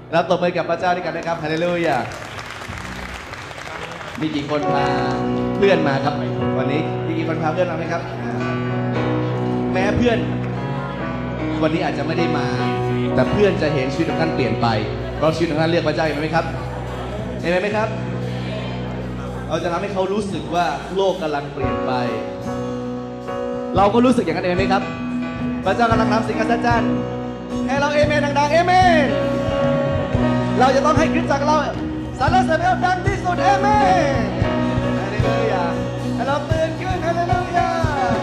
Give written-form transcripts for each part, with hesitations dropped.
เราตบมือกับพระเจ้าด้วยกันนะครับฮาเลลูยามีกี่คนพาเพื่อนมาครับวันนี้มีกี่คนพาเพื่อนมาไหมครับแม้เพื่อนวันนี้อาจจะไม่ได้มาแต่เพื่อนจะเห็นชีวิตของท่านเปลี่ยนไปเพราะชีวิตของท่านเรียกพระเจ้าเห็นไหมครับเห็นไหมครับเราจะทำให้เขารู้สึกว่าโลกกำลังเปลี่ยนไปเราก็รู้สึกอย่างนั้นเองไหมครับพระเจ้ากำลังทำสิ่งอัศจรรย์ให้เราเอเมนดังๆเอเมนเราจะต้องให้คริสตจักรเราสรรเสริญพระเจ้าดังที่สุดเอเมนฮาเลลูยาให้เราตื่นขึ้นฮาเลลูยา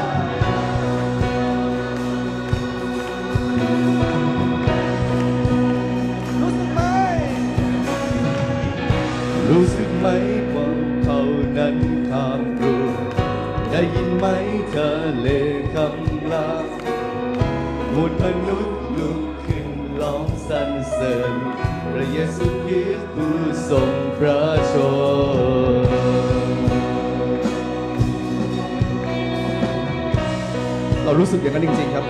รู้สึกไหมว่าเขานั้นข้ามรั้วได้ยินไหมเธอเลคำลาหมดมนุษย์ลุกขึ้นร้องสรรเสริญพระเยซูคริสต์ผู้ทรงพระชนเรารู้สึกอย่างนั้นจริงๆครับ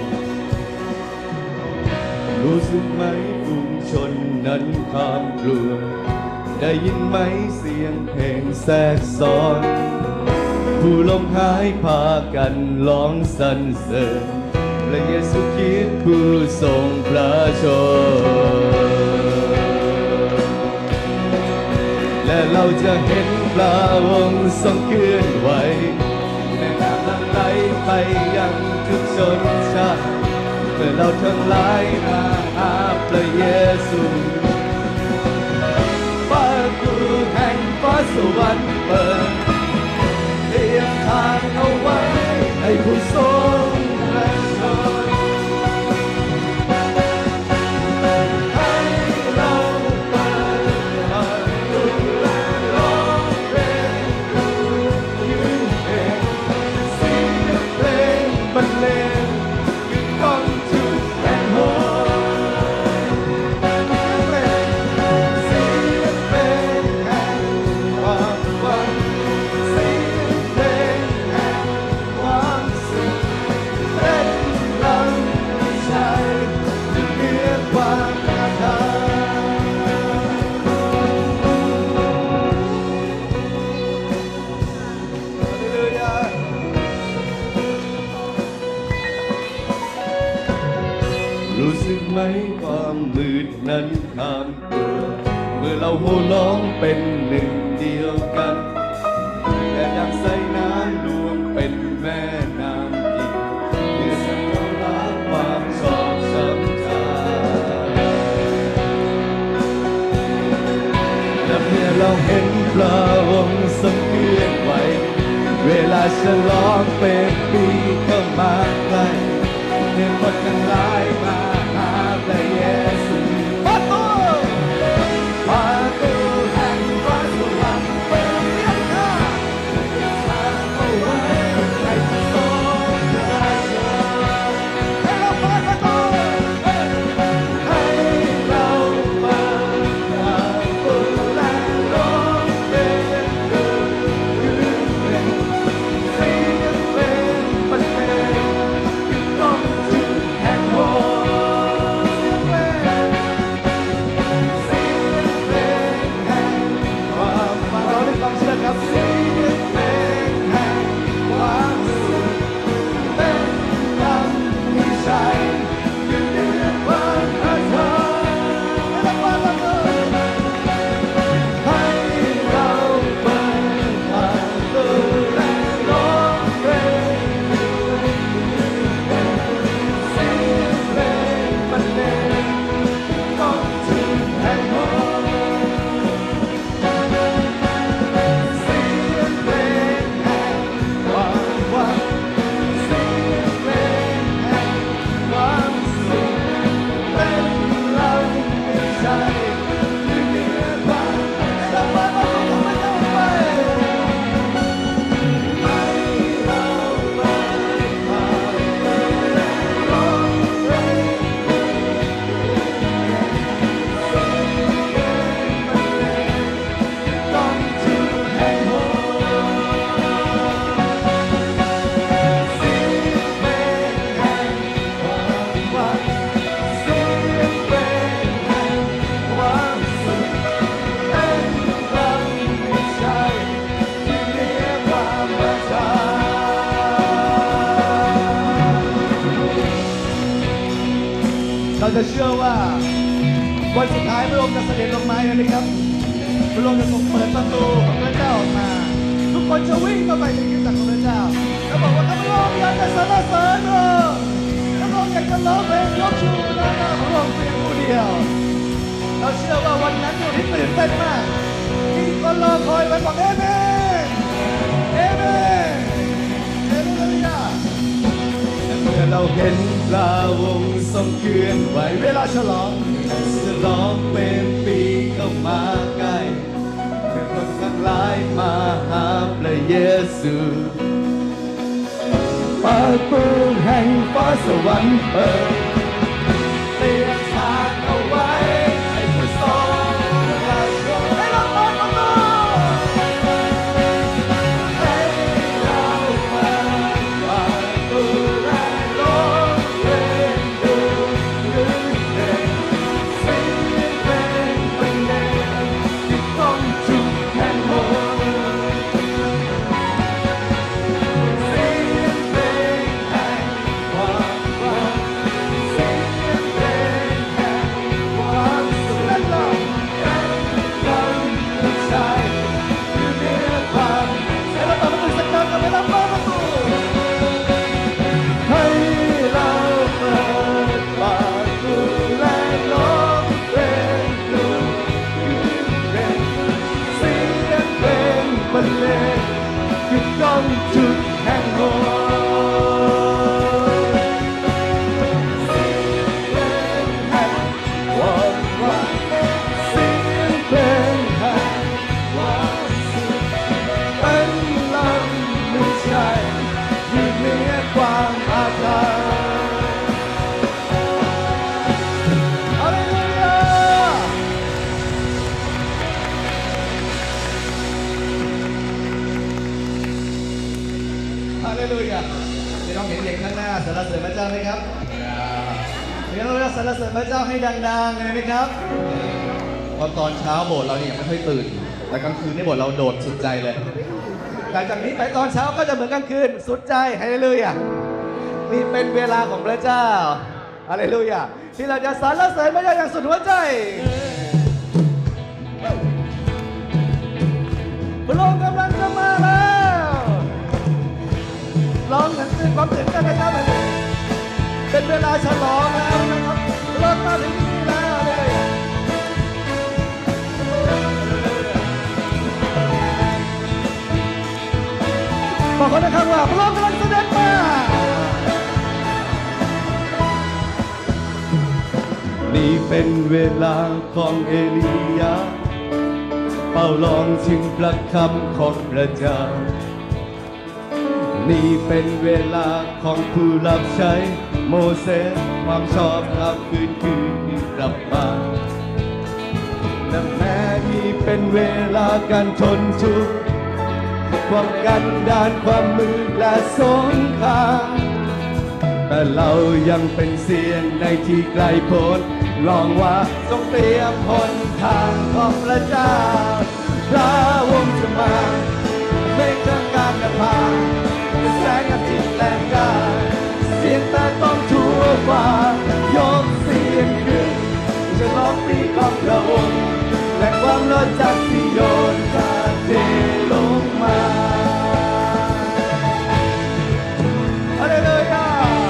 รู้สึกไหมฝูงชนนั้นข้ามกลัวได้ยินไหมเสียงเพลงแทรกซ้อนผู้ลมหายพากันร้องสรรเสริญพระเยซูคริสต์ผู้ทรงพระชนและเราจะเห็นพระองค์ทรงเคลื่อนไหวแม่น้ำหลั่งไหลไปยังทุกชนชาติเมื่อเราทั้งหลายมาหาพระเยซูแห่งฟ้าสวรรค์เปิดเตรียมทางเอาไว้ให้ผู้ทรงพระชนให้เราเปิดทางดูแลร้องเพลงยืนเพลงเสียงเพลงบรรเลงขึ้นกองทุกแห่งหนรู้สึกไหมความมืดนั้นข้ามกลัวเมื่อเราโห่ร้องเป็นหนึ่งเดียวกันแต่ดังสายน้ำรวมเป็นแม่น้ำอีกเพื่อสังหารความชอบช้ำใจและเมื่อเราเห็นพระองค์ทรงเคลื่อนไหวเวลาฉลองเป็นปีเข้ามาใกล้เมื่อคนทั้งหลายมาหาพระเยซูประตูแห่งฟ้าสวรรค์เปิดเรียกข้าทางเอาไว้ให้ผู้ทรงพระชนให้เราเปิดประตูให้เราเปิดประตูและร้องเพลงยืนเพลงเสียงเพลงบรรเลงขึ้นก้องถึงแห่งโลกจะเชื่อว่าวันสุดท้ายพระองค์จะเสด็จลงมาเลยนะครับพระองค์จะทรงเปิดประตูของพระเจ้าออกมาทุกคนจะวิ่งเข้าไปในคริสตจักรของพระเจ้าแล้วบอกว่าข้าพระองค์อยากจะสรรเสริญพระองค์ข้าพระองค์อยากจะร้องเพลงยกชูหน้าพระองค์เพียงผู้เดียวเราเชื่อว่าวันนั้นอยู่ที่ตื่นเต้นมากที่คนรอคอยไว้บอกเอเมนเอเมนเอเลลูยาเมื่อเราเห็นพระวงศ์ทรงเคลื่อนไหวเวลาฉลองเป็นปีเข้ามาใกล้เมื่อคนทั้งหลายมาหาพระเยซูประตูแห่งฟ้าสวรรค์เปิดเตรียมทางเอาไว้ให้ผู้ทรงรับชมให้เราเปิดประตูให้เราเปิดประตูและร้องเพลงดูรื่นเริงเสียงเพลงบรรเลงที่ต้องจุดแห่งโลกต้องจุดแห่งโลกเสียงเพลงแห่งความรักเสียงเพลงแห่งความสุขเป็นลำไม่ใช่ที่เหนือความอาถรรพ์ฮาเลลูยาฮาเลลูยาพี่น้องเห็นเด็กข้างหน้าสรรเสริญพระเจ้าไหมครับพี่น้องสรรเสริญพระเจ้าให้ดังๆเลยไหมครับตอนเช้าโบสถ์เราเนี่ยไม่ค่อยตื่นแต่กลางคืนนี่โบสถ์เราโดดสุดใจเลยหลังจากนี้ไปตอนเช้าก็จะเหมือนกลางคืนสุดใจฮาเลลูยานี่เป็นเวลาของพระเจ้าฮาเลลูยาที่เราจะสรรเสริญพระเจ้าอย่างสุดหัวใจพระองค์กำลังจะมาแล้วร้องกันตื่นความตื่นเต้นนะครับเป็นเวลาฉลองแล้วนะครับรถมาถึงที่นี่แล้วเลยบอกคนนะครับว่าพระองค์กำลังเสด็จมานี่เป็นเวลาของเอลียาเป่าลองถึงพระคำของพระเจ้านี่เป็นเวลาของผู้รับใช้โมเสสความชอบธรรมคืนกลับมาและแม้นี่เป็นเวลาการทนทุกข์ความกันดานความมืดและสงครามแต่เรายังเป็นเสียงในที่ไกลโพ้นร้องว่าทรงเตรียมหนทางของพระเจ้าพระวงศ์จะมาไม่เกินการนภาแสงอาทิตย์แรงกาเสียงแต่ต้องทั่วฟ้ายกเสียงขึ้นจะร้องปีของพระองค์และความรอดจากสิโยนจะเทลงมาฮาเลลูยา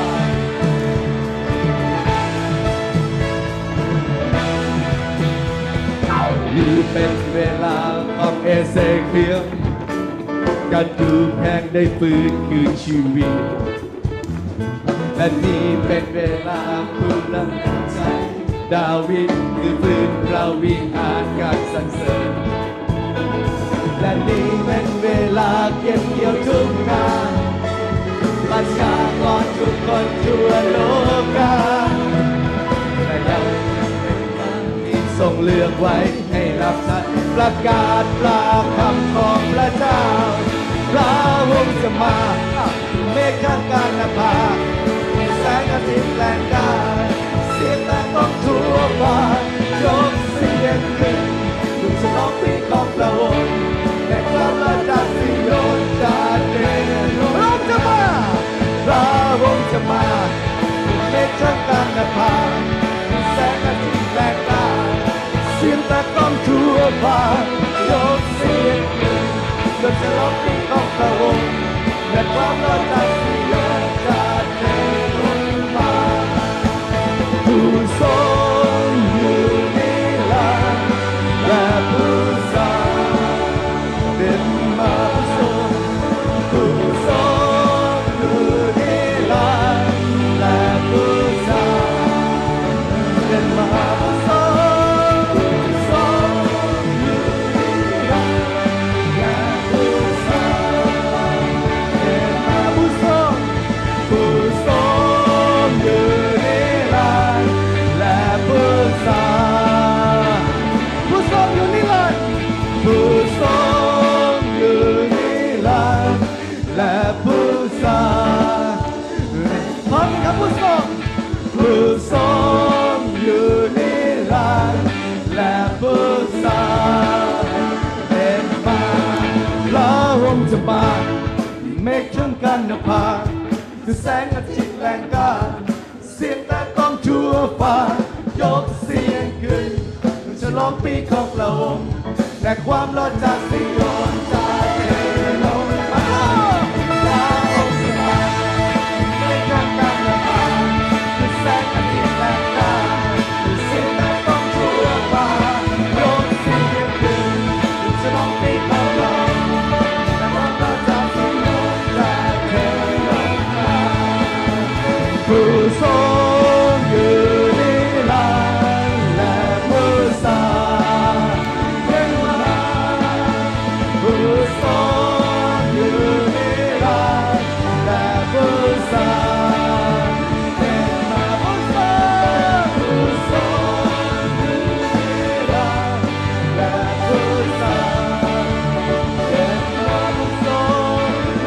นี่เป็นเวลาของเอเซเคียลการดูแห่งได้ฟื้นคืนชีวิตและนี่เป็นเวลาผู้รับใจดาวิดคือฟื้นเราวิหารการสรรเสริญและนี่เป็นเวลาเก็บเกี่ยวทุกงานประชากรทุกคนทั่วโลกาและยังเป็นการที่ทรงเลือกไว้ให้รับใช้ประกาศปลาคำของพระเจ้าพระวงศ์จะมาเมฆข้างการนภาแสงอาทิตย์แรงกาเสียงแต่ต้องทั่วฟ้ายกเสียงขึ้นทุกฉลองปีของพระองค์และความรักจากสิโยนจะเด่นพระองค์จะมาพระวงศ์จะมาเมฆข้างการนภาแฟ้ายกเสียงขึ้นจนฉลองปีของพระองค์และความรอดจากสิยอนจากเทวฟ้าผู้ทรงอยู่นิรันดร์และผู้สร้างเด่นมาผู้ทรงอยู่นิรันดร์และผู้สร้างเด่นมาผู้ทรงอยู่นิรันดร์และผู้สร้างเด่นมาผู้ทรงอยู่นิรันดร์และผู้สร้างผู้ทรงอยู่นิรันดร์ผู้ทรงอยู่นิรันดร์และผู้สร้างพร้อมกันครับผู้ทรงอยู่นิรันดร์และผู้สร้างเด่นมาพระองค์จะมาเมฆชนกันนภาคือแสงอาทิตย์แรงกล้าเสียงแต่ก้องทั่วฟ้ายกเสียงขึ้นฉลองปีของพระองค์และความรอดจากสิยอนจากเทลงมาพระองค์จะมาไม่ชนกันนภาคือแสงอาทิตย์แรงกล้าคือเสียงแต่ก้องทั่วฟ้ายกเสียงขึ้นฉลองปีของพระองค์และความรอดจากสิยอนจากเทลงมาผู้ทรงอยู่นิรันดร์และผู้สร้างเด่นมาผู้ทรงอยู่นิรันดร์และผู้สร้างเด่นมาผู้ทรงอยู่นิรันดร์และผู้สร้างเด่นมาผู้ทรง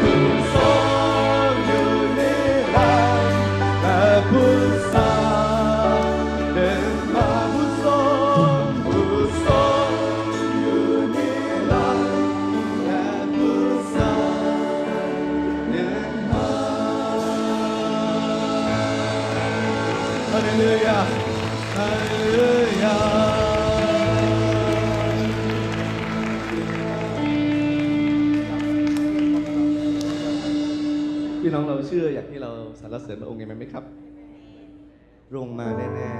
อยู่นิรันดร์และผู้สร้างเด่นมาผู้ทรงอยู่นิรันดร์และผู้สร้างเด่นมาฮาเลลูยาฮาเลลูยาพี่น้องเราเชื่ออย่างที่เราสรรเสริญพระองค์กันไหมครับลงมาแน่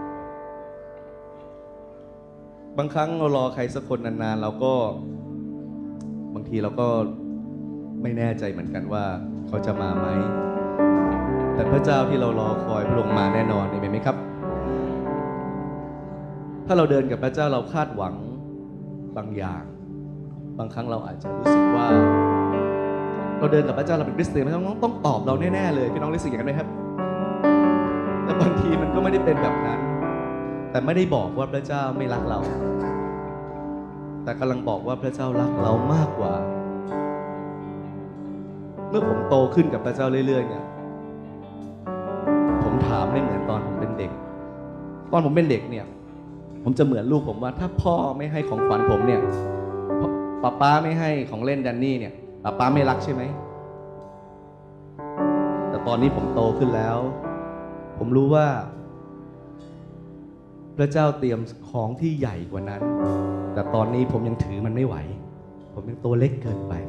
ๆบางครั้งเรารอใครสักคนนานๆเราก็บางทีเราก็ไม่แน่ใจเหมือนกันว่าเขาจะมาไหมแต่พระเจ้าที่เรารอคอยพระองค์มาแน่นอนเห็นไหมครับถ้าเราเดินกับพระเจ้าเราคาดหวังบางอย่างบางครั้งเราอาจจะรู้สึกว่าเราเดินกับพระเจ้าเราเป็นคริสเตียนพระเจ้าต้องตอบเราแน่ๆเลยพี่น้องรู้สึกอย่างนั้นไหมครับแต่บางทีมันก็ไม่ได้เป็นแบบนั้นแต่ไม่ได้บอกว่าพระเจ้าไม่รักเราแต่กำลังบอกว่าพระเจ้ารักเรามากกว่าเมื่อผมโตขึ้นกับพระเจ้าเรื่อยๆเนี่ยผมถามไม่เหมือนตอนผมเป็นเด็กตอนผมเป็นเด็กเนี่ยผมจะเหมือนลูกผมว่าถ้าพ่อไม่ให้ของขวัญผมเนี่ยป้าไม่ให้ของเล่นแดนนี่เนี่ยป้าไม่รักใช่ไหมแต่ตอนนี้ผมโตขึ้นแล้วผมรู้ว่าพระเจ้าเตรียมของที่ใหญ่กว่านั้นแต่ตอนนี้ผมยังถือมันไม่ไหวผมยังตัวเล็กเกินไป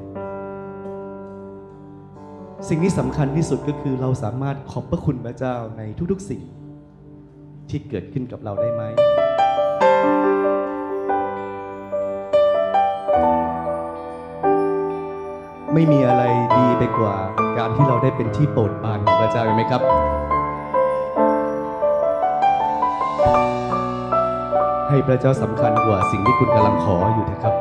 สิ่งที่สำคัญที่สุดก็คือเราสามารถขอบพระคุณพระเจ้าในทุกๆสิ่งที่เกิดขึ้นกับเราได้ไหมไม่มีอะไรดีไปกว่าการที่เราได้เป็นที่โปรดปรานของพระเจ้าไหมครับให้พระเจ้าสำคัญกว่าสิ่งที่คุณกำลังขออยู่นะครับ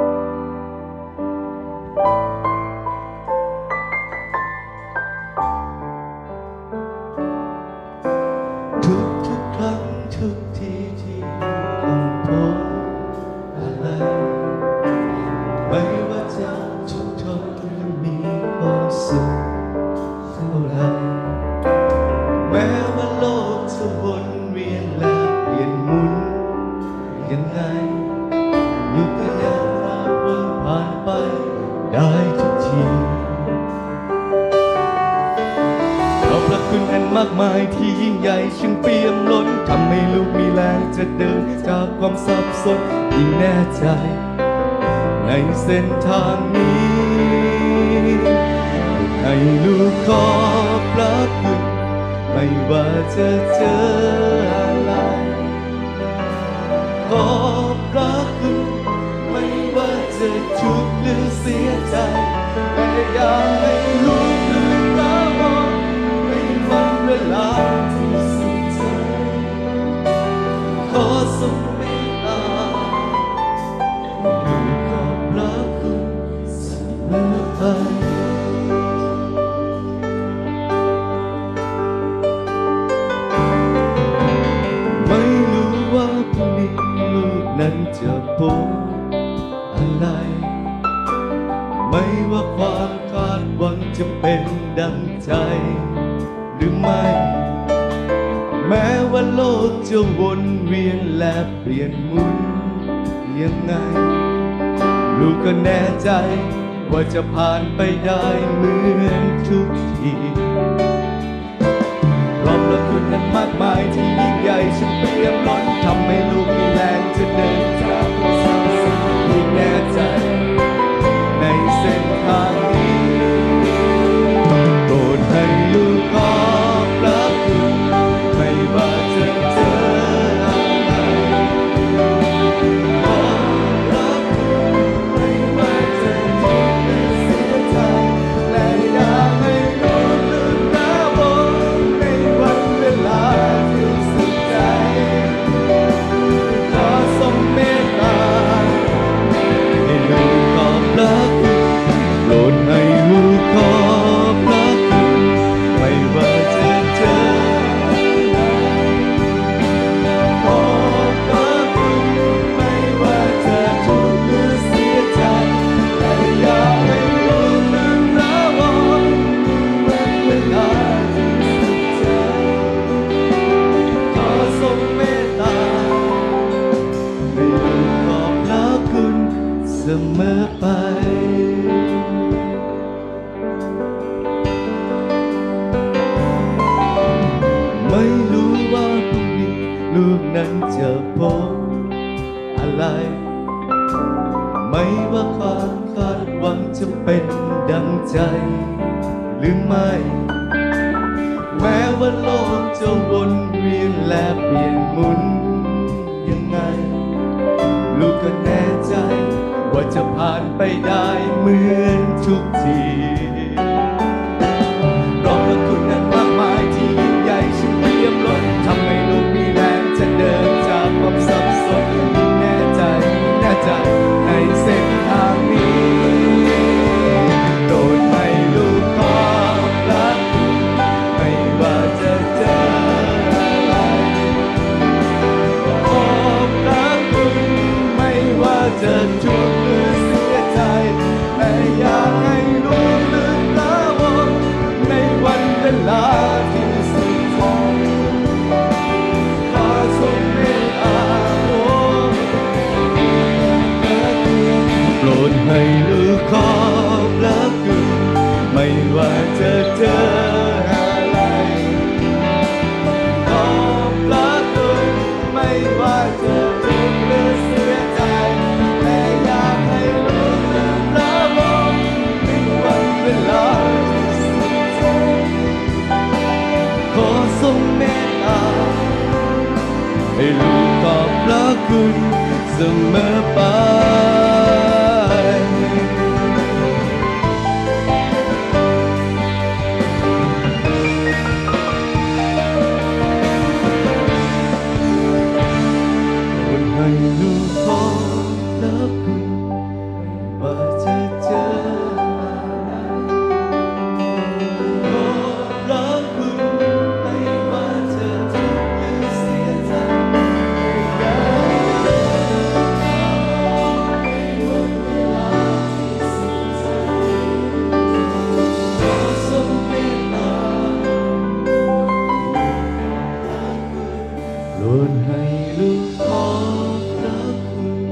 ทุกครั้งทุกทีที่ต้องพบอะไรไม่ว่าจะทุกข์ทนหรือมีความสุขเท่าไรแม้ว่าโลกจะวนเวียนและเปลี่ยนหมุนยังไงอยู่ก็ยังราบรื่นผ่านไปได้ทุกทีขอบพระคุณอันมมากมายที่ยิ่งใหญ่ช่างเปี่ยมล้นทำให้ลูกมีแรงจะเดินจากความสับสนยิ่งแน่ใจในเส้นทางนี้ให้ลูกขอบพระคุณไม่ว่าจะเจออะไรขอบพระคุณไม่ว่าจะทุกข์หรือเสียใจแต่อยากให้ลูกลืมตามองในวันเวลาที่สุดท้ายขอทรงเมตตาลูกขอบพระคุณเสมอไปไม่รู้ว่าพรุ่งนี้ลูกนั้นจะพบอะไรไม่ว่าความคาดหวังจะเป็นดังใจหรือไม่แม้ว่าโลกจะวนเวียนและเปลี่ยนหมุนยังไงลูกก็แน่ใจว่าจะผ่านไปได้เหมือนทุกทีเพราะพระคุณนั้นมากมายที่ยิ่งใหญ่ฉันเปี่ยมล้นทำให้ลูกมีแรงจะเดินจากความสับสนยิ่งแน่ใจในเส้นทางนี้โปรดให้ลูกขอบพระคุณไม่ว่าจะเจออะไรขอบพระคุณไม่ว่าจะทุกข์หรือเสียใจและอยากให้ลูกลืมตามองในวันเวลาที่สุดใจขอทรงเมตตาให้ลูกขอบพระคุณโปรดให้ลูกขอบพระคุณไม่ว่าจะเจออะไรขอบพระคุณไม่ว่าจะทุกข์หรือเสียใจแต่อยากให้ลูกลืมตามองวันเวลาที่สุดใจขอทรงเมตตาให้ลูกขอบพระคุณเสมอไปไม่รู้ว่าพรุ่งนี้ลูกนั้นจะพบอะไรไม่ว่าความคาดหวังจะเป็นดังใจหรือไม่แม้ว่าโลกจะวนเวียนและเปลี่ยนหมุนยังไงลูกก็แน่ใจว่าจะผ่านไปได้เหมือนทุกทีเพราะพระคุณนั้นมากมายที่ยิ่งใหญ่ฉันเปี่ยมล้นทำให้ลูกมีแรงจะเดินจากความสับสนยิ่งแน่ใจในเส้นทางนี้โปรดให้ลูกขอบพระคุณไม่ว่าจะเจออะไรขอบพระคุณไม่ว่าจะทุกข์หรือเสียใจแต่อยากให้ลูกลืมตามองในวันเวลาที่สุดท้ายขอทรงเมตตาโปรดให้ลูกขอบพระคุณไม่ว่าจะเจออะไรขอบพระคุณไม่ว่าจะทุกข์หรือเสียใจแต่อยากให้ลูกลืมตามองในวันเวลาที่สุดท้ายขอทรงเมตตาให้ลูกขอบพระคุณเสมอไปให้ลูกขอบพระคุณว่าจะเจออะไรขอบพระคุณไม่ว่าจะทุกข์หรือเสียใจอยากให้วันเวลาที่สุดท้ายขอทรงเมตตาโปรดให้ลูกขอบพระคุณ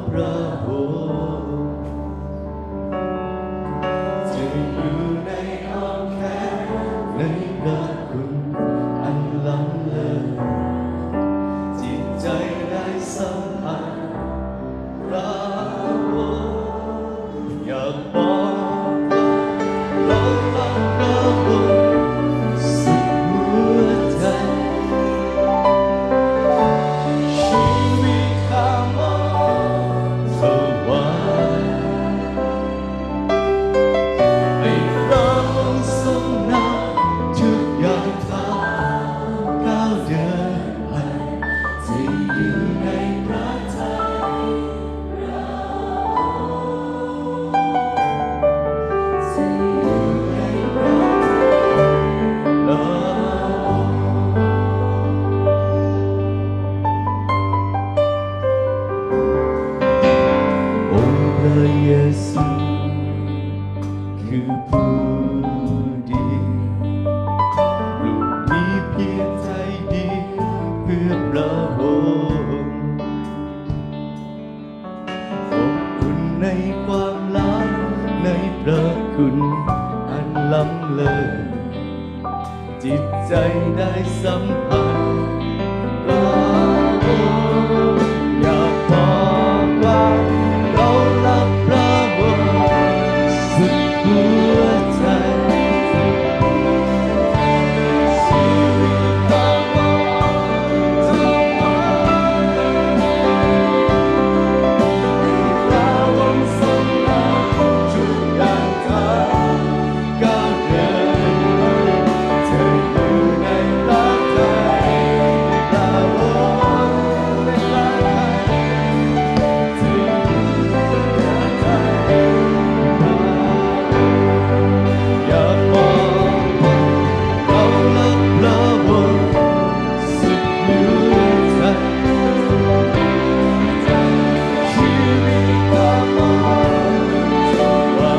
พระองค์จะอยู่ในอ้อมแขนในพระคุณอันล้ำเลิศจิตใจได้สัมผัสพระองค์อยากบอกเรารักพระองค์สุดหัวใจชีวิตข้ามองสวรรค์ให้พระองค์ทรงนำทุกอย่างทางก้าวเดินไปจะอยู่ในพระทัยจะอยู่ในพระทัยองค์พระเยซูคือผู้ดีลูกมีเพียงใจดีเพื่อพระองค์อบอุ่นในความรักในพระคุณอันล้ำเลิศจิตใจได้สัมผัสพระองค์อยากบอกว่าเรารักพระองค์สุดหัวใจชีวิตของเราทุกวันพระองค์ทรงนำทุกอย่างทางก้าวเดินเธออยู่ในพระทัยพระองค์ในพระทัยเธออยู่ในพระทัยอยากบอกว่าเรารักพระองค์สุดหัวใจชีวิตของเราทุกวัน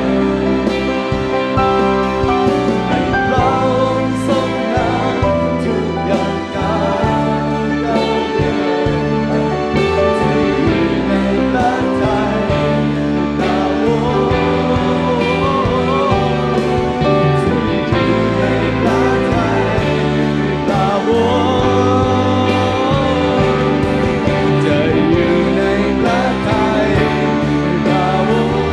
ให้พระองค์ทรงนำทุกอย่างก้าวเดินไปจะอยู่ในพระทัยพระองค์จะอยู่ในพระทัยพระองค์จะอยู่ในพระทัยพระองค์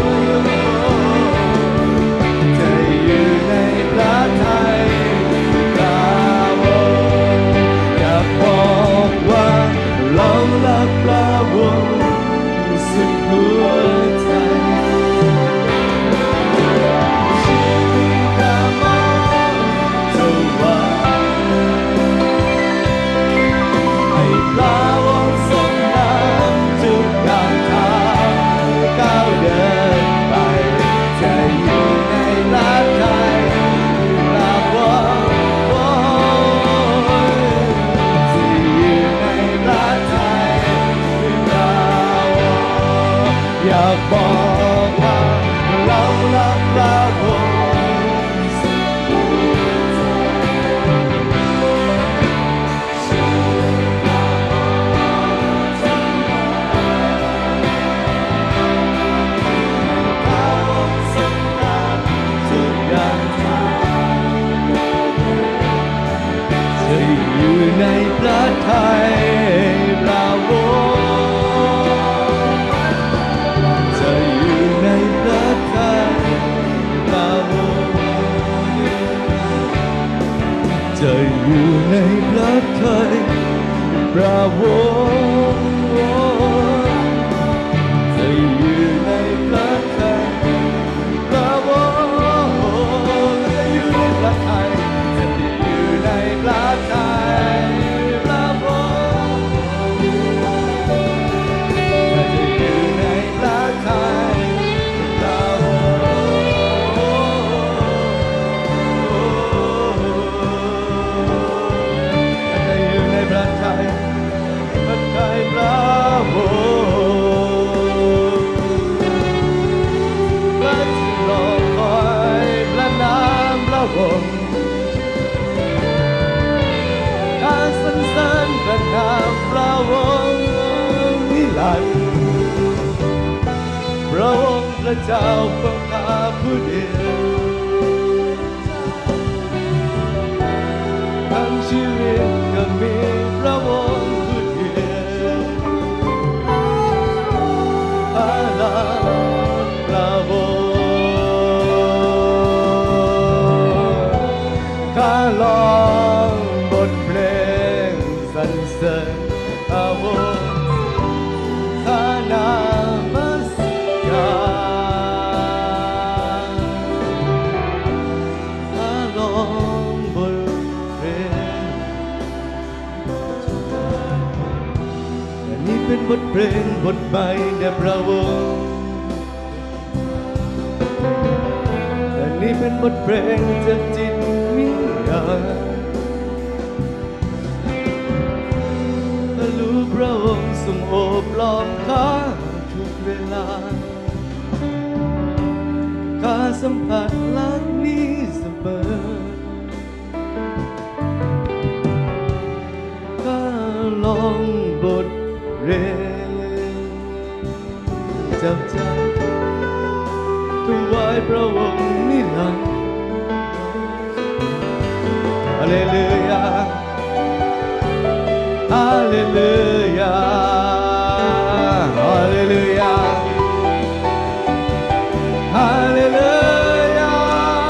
จะอยู่ในพระทัยพระองค์อยากบอกว่าเรารักพระองค์สุดหัวใจชีวิตข้ามองสวรรค์ให้พระองค์ทรงนำทุกอย่างทางก้าวเดินไปจะอยู่ในพระทัยพระองค์จะอยู่ในพระทัยพระองค์อยากบอกว่าเรารักพระองค์สุดหัวใจชีวิตของเราทุกวันพระองค์ทรงนำทุกอย่างทางจะอยู่ในพระทัยพระองค์จะอยู่ในพระทัยพระระองค์พระเจ้าของข้าผู้เดียวทั้งชีวิตก็มีพระองค์ผู้เดียวอาลาพระองค์ข้าลองบทเพลงสรรเสริญพระองค์ข้านมัสการข้าลองบทเพลงอันนี้เป็นบทเพลงบทใหม่แด่พระองค์อันนี้เป็นบทเพลงจากจิตวิญญาณรู้พระองค์ทรงโอบล้อมข้าทุกเวลาข้าสัมผัสรักนี้เสมอข้าลองบทเรียนจับใจถวายพระองค์นิรันดร์ฮาเลลูยาHallelujah, Hallelujah, Hallelujah,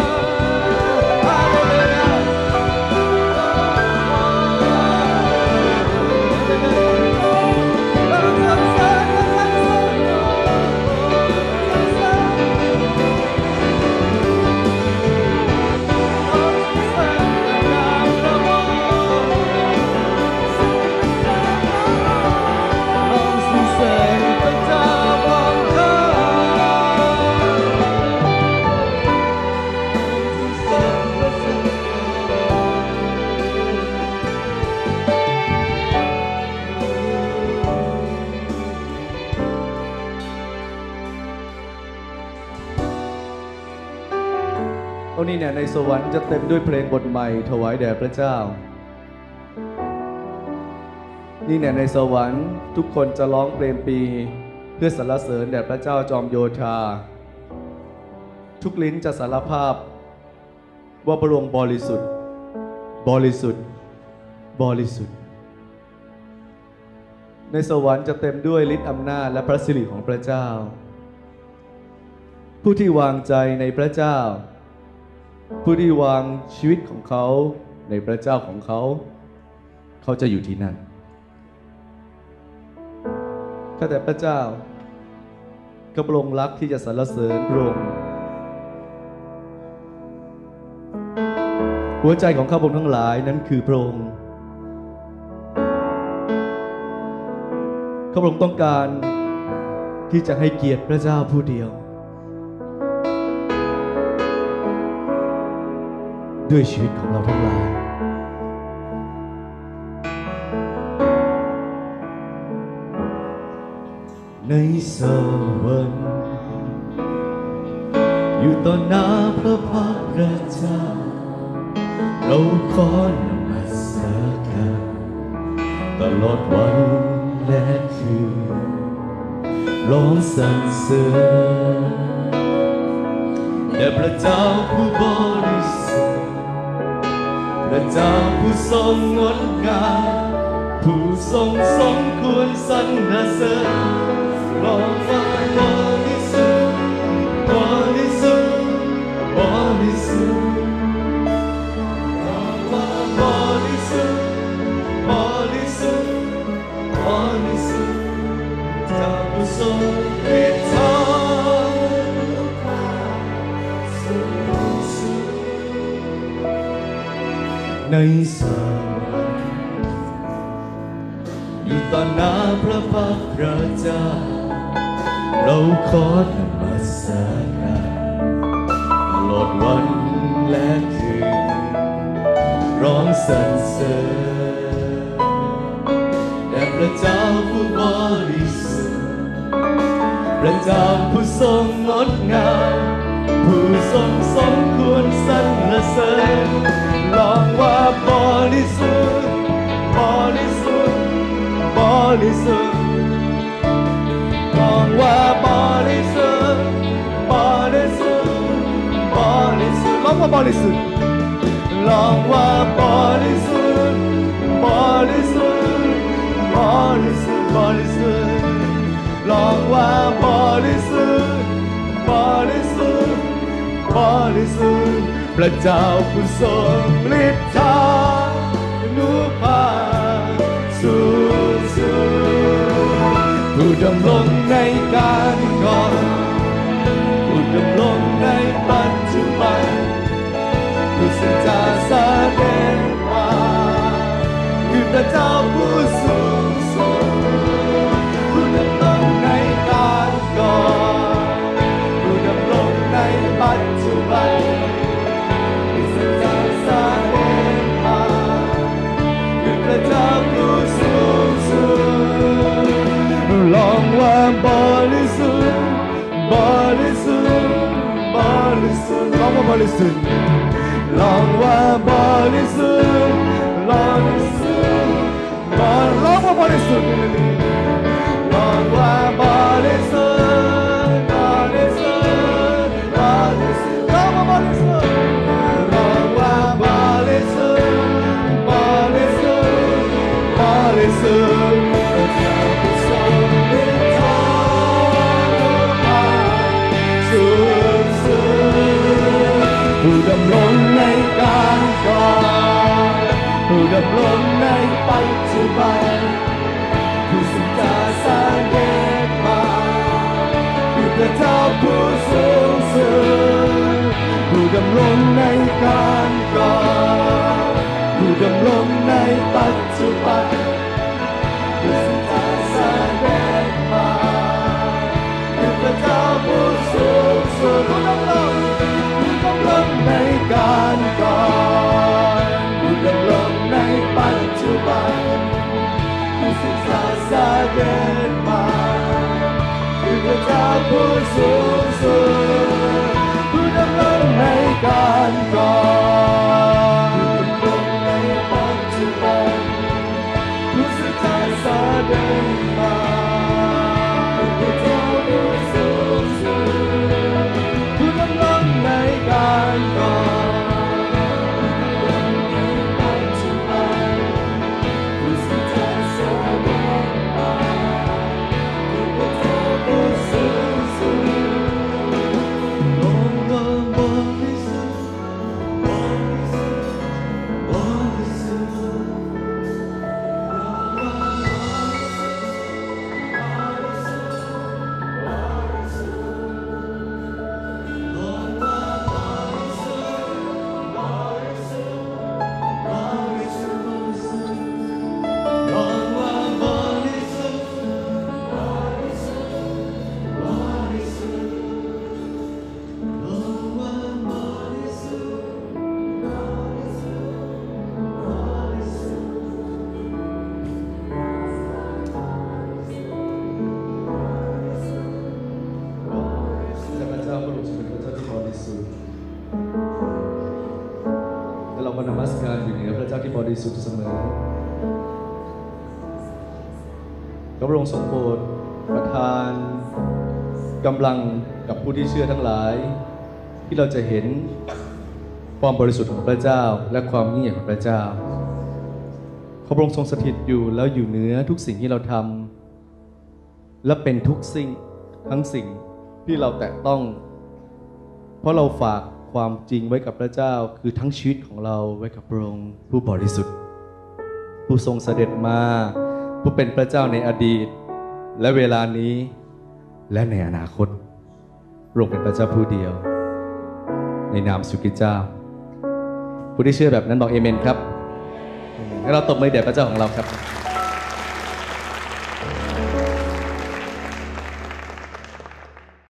โอ้นี่เนี่ยในสวรรค์จะเต็มด้วยเพลงบทใหม่ถวายแด่พระเจ้านี่เนี่ยในสวรรค์ทุกคนจะร้องเพลงปีเพื่อสรรเสริญแด่พระเจ้าจอมโยธาทุกลิ้นจะสารภาพว่าพระองค์บริสุทธิ์บริสุทธิ์บริสุทธิ์ในสวรรค์จะเต็มด้วยฤทธิ์อำนาจและพระสิริของพระเจ้าผู้ที่วางใจในพระเจ้าผู้ที่วางชีวิตของเขาในพระเจ้าของเขาเขาจะอยู่ที่นั่นข้าแต่พระเจ้าข้าพระองค์รักที่จะสรรเสริญพระองค์หัวใจของข้าพระองค์ทั้งหลายนั้นคือพระองค์ข้าพระองค์ต้องการที่จะให้เกียรติพระเจ้าผู้เดียวด้วยชีวิตของเราทั้งหลายในสวรรค์อยู่ต่อหน้าพระพักตร์พระเจ้าเราขอนมัสการตลอดวันและคืนร้องสรรเสริญแด่พระเจ้าผู้บริสุทธิ์พระเจ้าผู้ทรงงดงามผู้ทรงสมควรสรรเสริญร้องว่าบริสุทธิ์บริสุทธิ์บริสุทธิ์ร้องว่าบริสุทธิ์บริสุทธิ์บริสุทธิ์เจ้าผู้ทรงปิดทองในสวรรค์อยู่ต่อหน้าพระพักตร์พระเจ้าเราขอนมัสการตลอดวันและคืนร้องสรรเสริญแด่พระเจ้าผู้บริสุทธิ์พระเจ้าผู้ทรงงดงามผู้ทรงสมควรสรรเสริญร้องว่าบริสุทธิ์บริสุทธิ์บริสุทธิ์ร้องว่าบริสุทธิ์ริสุทธิ์ร้องว่าบริสุทธิ์บริสุทธิ์บริสุทธิ์บริสุทธิ์ร้องว่าบริสุทธิ์บริสุทธิ์บริสุทธิ์พระเจ้าผู้ทรงฤทธานุภาพสูงสุดผู้ดำรงในการก่อนผู้ดำรงในปัจจุบันผู้ทรงจะแสดงมาคือพระเจ้าผู้สูงสุดผู้ดำรงในการก่อนผู้ดำรงในปัจจุบันผู้ทรงจะแสดงมาคือพระเจ้าผู้สูงสุดร้องว่าบริสุทธิ์บริสุทธิ์บริสุทธิ์ร้องว่าบริสุทธิ์ร้องว่าบริสุทธิ์บริสุทธิ์ร้องว่าบริสุทธิ์ร้องว่าบริสุทธิ์บริสุทธิ์บริสุทธิ์ร้องว่าบริสุทธิ์ร้องว่าบริสุทธิ์บริสุทธิ์บริสุทธิ์ผู้ดำรงในการก่อนผู้ดำรงในปัจจุบันผู้ทรงจะแสดงมาคือพระเจ้าผู้สูงสุดผู้ดำรงในการก่อนผู้ดำรงในปัจจุบันผู้ทรงจะแสดงมาคือพระเจ้าผู้สูงสุดในการก่อนผู้ดำรงในปัจจุบันผู้ทรงแสดงมาคือพระเจ้าผู้สูงสุดผู้ดำรงในการก่อนผู้ดำรงในปัจจุบันผู้ทรงแสดงมาคือพระเจ้าผู้สูงสุดผู้ดำรงในการก่อนบริสุทธิ์เสมอพระองค์ทรงโปรดประทานกำลังกับผู้ที่เชื่อทั้งหลายที่เราจะเห็นความบริสุทธิ์ของพระเจ้าและความยิ่งใหญ่ของพระเจ้าพระองค์ทรงสถิตอยู่แล้วอยู่เหนือทุกสิ่งที่เราทำและเป็นทุกสิ่งทั้งสิ่งที่เราแตะต้องเพราะเราฝากความจริงไว้กับพระเจ้าคือทั้งชีวิตของเราไว้กับพระองค์ผู้บริสุทธิ์ผู้ทรงเสด็จมาผู้เป็นพระเจ้าในอดีตและเวลานี้และในอนาคตพระองค์เป็นพระเจ้าผู้เดียวในนามสุกิเจ้าผู้ที่เชื่อแบบนั้นบอกเอเมนครับให้เราตบมือแด่พระเจ้าของเราครับ